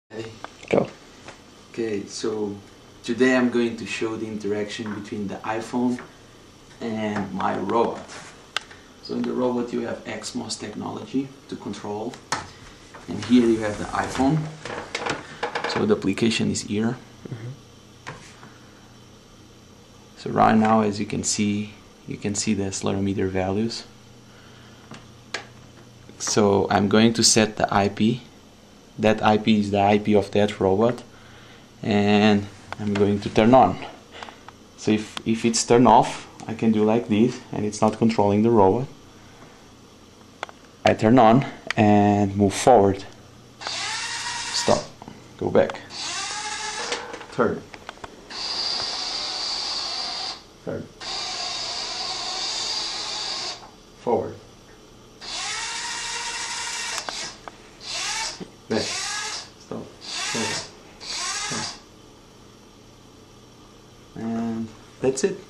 Hey. Go. Okay, so today I'm going to show the interaction between the iPhone and my robot. So in the robot you have XMOS technology to control, and here you have the iPhone. So the application is here. So right now, as you can see the accelerometer values. So I'm going to set the IP. That IP is the IP of that robot, and I'm going to turn on. So if it's turned off, I can do like this and it's not controlling the robot. I turn on and move forward. Stop. Go back. Turn. Turn. Forward. Back. Stop. Forward. And that's it.